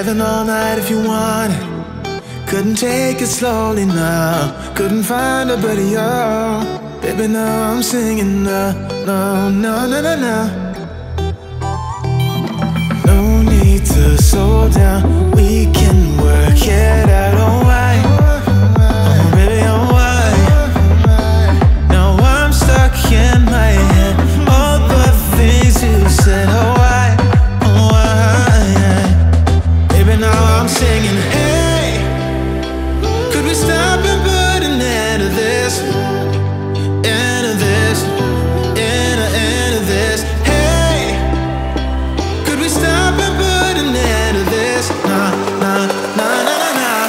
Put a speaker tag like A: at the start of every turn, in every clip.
A: Driving all night if you want it. Couldn't take it slowly now. Couldn't find a better y'all. Baby, now I'm singing no, no, no, no, no, no. No need to slow down. We can work it out, alright. Oh baby, alright. Now I'm stuck in my head. All the things you said, alright, alright. Baby, now I'm singing, hey, could we stop and put an end to this? End of this, end of this. Hey, could we stop and put an end to this? Nah, nah, nah, nah, nah, nah.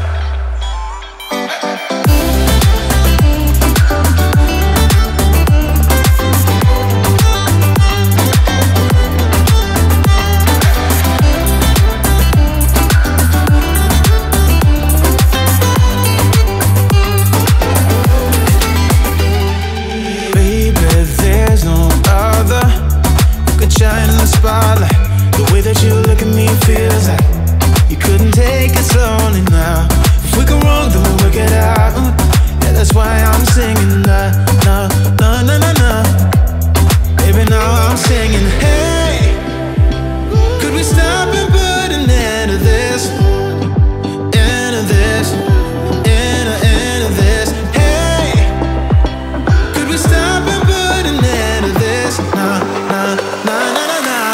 A: Shine in the spotlight. The way that you look at me feels like you couldn't take it slowly now. If we go wrong, then we'll work it out. Yeah, that's why I'm singing no, no, no, no, no, no. Baby, now I'm singing, hey, could we stop and put an end to this? End of this, end of this. Hey, could we stop and put an end to this? Nah, nah, nah, nah.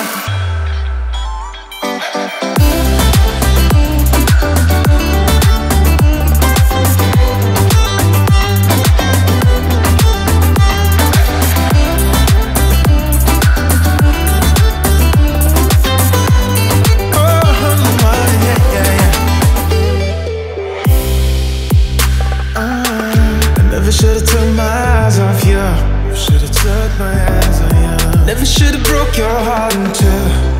A: Never should've took my eyes off you. Should've took my eyes on you. Never should've broke your heart in two.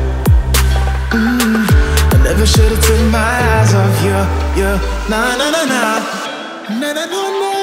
A: I never should've took my eyes off you. Nah, nah, nah, nah. Nah, nah, nah, nah.